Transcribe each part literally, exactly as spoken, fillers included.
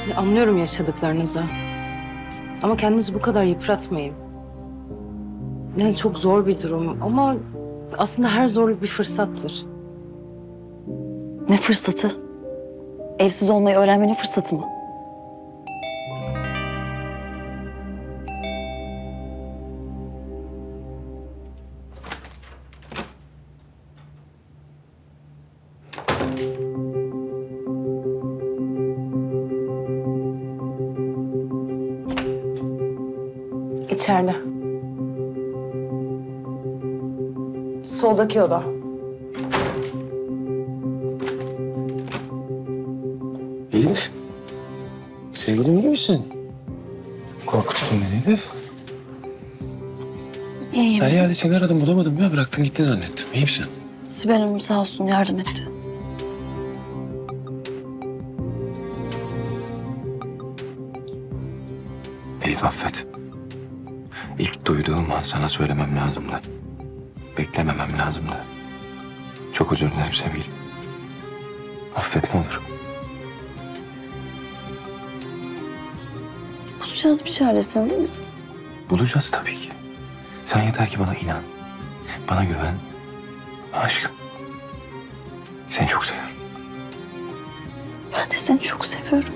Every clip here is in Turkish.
Ya anlıyorum yaşadıklarınızı. Ama kendinizi bu kadar yıpratmayın. Yani çok zor bir durum ama aslında her zorluk bir fırsattır. Ne fırsatı? Evsiz olmayı öğrenmenin fırsatı mı? İçeride. Soldaki oda. Elif. Sevgilim iyi misin? Korkuttun beni Elif. İyiyim. Her yerde seni aradım bulamadım ya. Bıraktın gittin zannettim. İyi misin? Sibel Hanım sağ olsun yardım etti. Elif affet. İlk duyduğum an sana söylemem lazımdı. Beklememem lazımdı. Çok özür dilerim sevgilim. Affet ne olur. Bulacağız bir çaresini değil mi? Bulacağız tabii ki. Sen yeter ki bana inan. Bana güven. Aşkım. Seni çok seviyorum. Ben de seni çok seviyorum.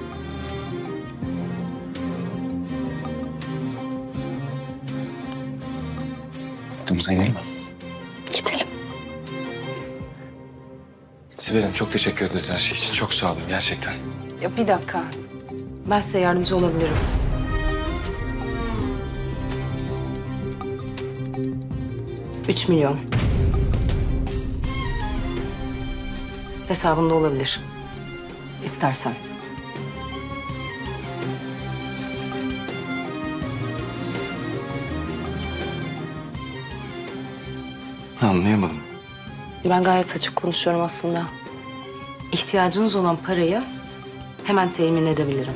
Odamıza inelim mi? Gidelim. Sibel Hanım çok teşekkür ederiz her şey için. Çok sağ olun gerçekten. Ya bir dakika. Ben size yardımcı olabilirim. Üç milyon. Hesabında olabilir. İstersen. Anlayamadım. Ben gayet açık konuşuyorum aslında. İhtiyacınız olan parayı hemen temin edebilirim.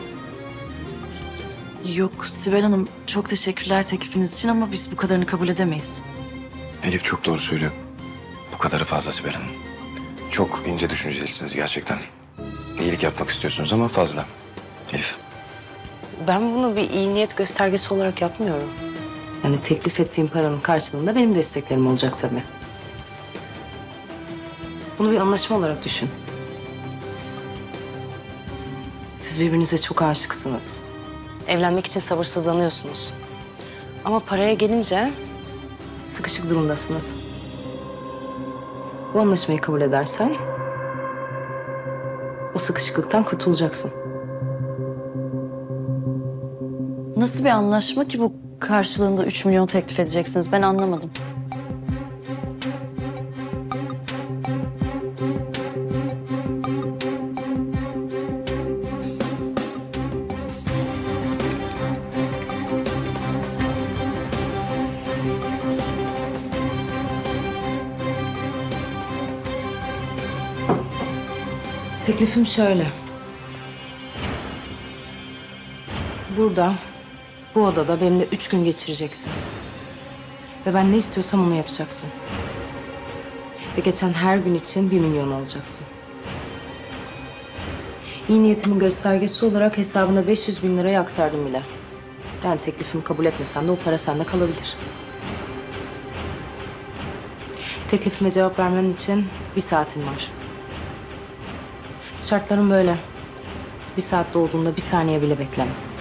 Yok Sibel Hanım çok teşekkürler teklifiniz için ama biz bu kadarını kabul edemeyiz. Elif çok doğru söylüyor. Bu kadarı fazla Sibel Hanım. Çok ince düşüncelisiniz gerçekten. İyilik yapmak istiyorsunuz ama fazla. Elif. Ben bunu bir iyi niyet göstergesi olarak yapmıyorum. Yani teklif ettiğim paranın karşılığında benim desteklerim olacak tabii. Bunu bir anlaşma olarak düşün. Siz birbirinize çok aşıksınız. Evlenmek için sabırsızlanıyorsunuz. Ama paraya gelince sıkışık durumdasınız. Bu anlaşmayı kabul edersen o sıkışıklıktan kurtulacaksın. Nasıl bir anlaşma ki bu karşılığında üç milyon teklif edeceksiniz? Ben anlamadım. Teklifim şöyle. Burada, bu odada benimle üç gün geçireceksin. Ve ben ne istiyorsam onu yapacaksın. Ve geçen her gün için bir milyon alacaksın. İyi niyetimin göstergesi olarak hesabına beş yüz bin lirayı aktardım bile. Yani teklifimi kabul etmesen de o para sende kalabilir. Teklifime cevap vermen için bir saatin var. Şartlarım böyle. Bir saat dolduğunda bir saniye bile bekleme.